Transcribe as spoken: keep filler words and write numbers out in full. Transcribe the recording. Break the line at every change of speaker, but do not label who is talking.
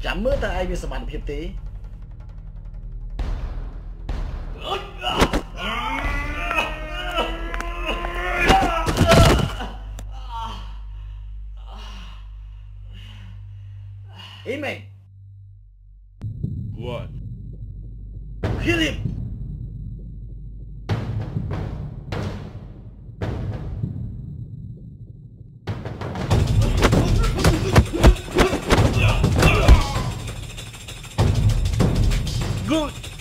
ចាំមើលតើឯងមានសមត្ថភាពទេAmen.
What?
Kill him. Good.